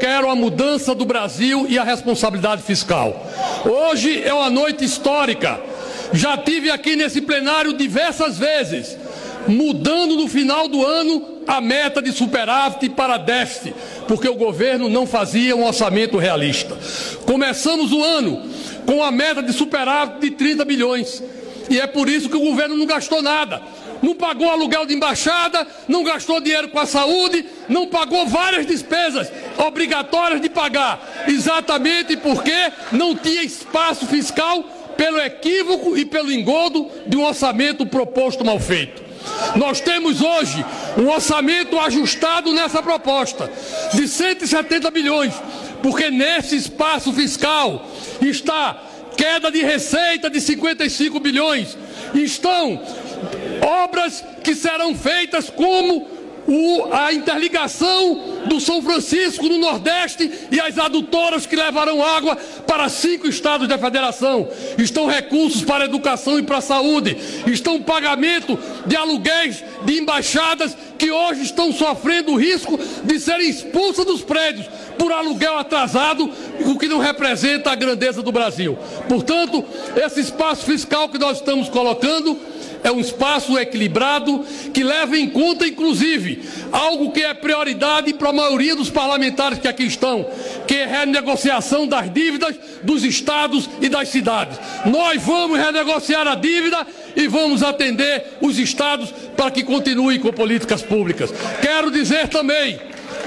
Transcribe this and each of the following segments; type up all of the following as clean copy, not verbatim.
quero a mudança do Brasil e a responsabilidade fiscal. Hoje é uma noite histórica. Já tive aqui nesse plenário diversas vezes, mudando no final do ano a meta de superávit para déficit, porque o governo não fazia um orçamento realista. Começamos o ano com a meta de superávit de 30 bilhões. E é por isso que o governo não gastou nada. Não pagou aluguel de embaixada, não gastou dinheiro com a saúde, não pagou várias despesas obrigatórias de pagar. Exatamente porque não tinha espaço fiscal pelo equívoco e pelo engodo de um orçamento proposto mal feito. Nós temos hoje um orçamento ajustado nessa proposta de 170 bilhões, porque nesse espaço fiscal está queda de receita de 55 bilhões, estão obras que serão feitas como a interligação do São Francisco no Nordeste e as adutoras que levarão água para 5 estados da federação. Estão recursos para a educação e para a saúde. Estão pagamento de aluguéis de embaixadas que hoje estão sofrendo o risco de serem expulsas dos prédios por aluguel atrasado, o que não representa a grandeza do Brasil. Portanto, esse espaço fiscal que nós estamos colocando é um espaço equilibrado que leva em conta, inclusive, algo que é prioridade para a maioria dos parlamentares que aqui estão, que é a renegociação das dívidas dos estados e das cidades. Nós vamos renegociar a dívida e vamos atender os estados para que continuem com políticas públicas. Quero dizer também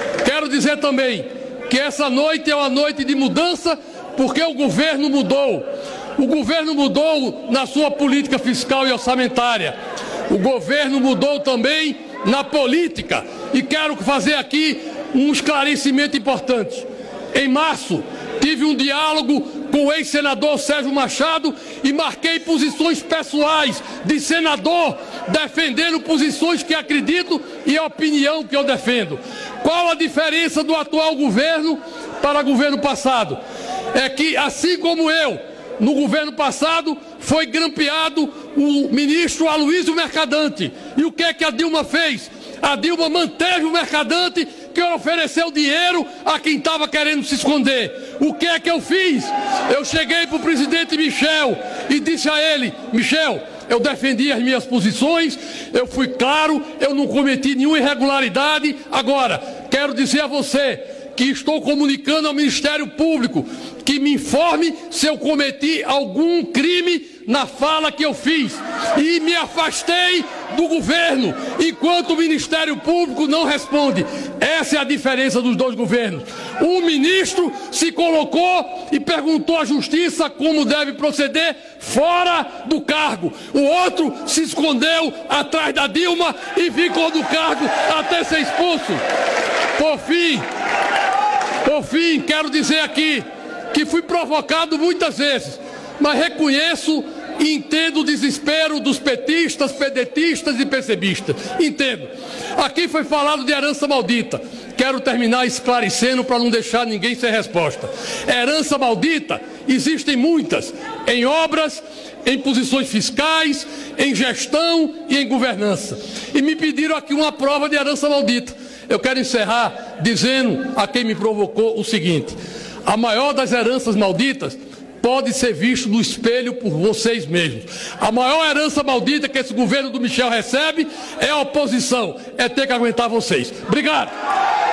que essa noite é uma noite de mudança, porque o governo mudou. O governo mudou na sua política fiscal e orçamentária. O governo mudou também na política. E quero fazer aqui um esclarecimento importante. Em março, tive um diálogo com o ex-senador Sérgio Machado e marquei posições pessoais de senador, defendendo posições que acredito e a opinião que eu defendo. Qual a diferença do atual governo para o governo passado? É que, assim como eu, no governo passado, foi grampeado o ministro Aloysio Mercadante. E o que é que a Dilma fez? A Dilma manteve o Mercadante, que ofereceu dinheiro a quem estava querendo se esconder. O que é que eu fiz? Eu cheguei para o presidente Michel e disse a ele: Michel, eu defendi as minhas posições, eu fui claro, eu não cometi nenhuma irregularidade. Agora, quero dizer a você que estou comunicando ao Ministério Público que me informe se eu cometi algum crime na fala que eu fiz. E me afastei do governo, enquanto o Ministério Público não responde. Essa é a diferença dos dois governos. Um ministro se colocou e perguntou à Justiça como deve proceder fora do cargo. O outro se escondeu atrás da Dilma e ficou no cargo até ser expulso. Por fim, quero dizer aqui que fui provocado muitas vezes, mas reconheço e entendo o desespero dos petistas, pedetistas e PCBistas. Entendo. Aqui foi falado de herança maldita. Quero terminar esclarecendo para não deixar ninguém sem resposta. Herança maldita, existem muitas, em obras, em posições fiscais, em gestão e em governança. E me pediram aqui uma prova de herança maldita. Eu quero encerrar dizendo a quem me provocou o seguinte: a maior das heranças malditas pode ser visto no espelho por vocês mesmos. A maior herança maldita que esse governo do Michel recebe é a oposição, é ter que aguentar vocês. Obrigado.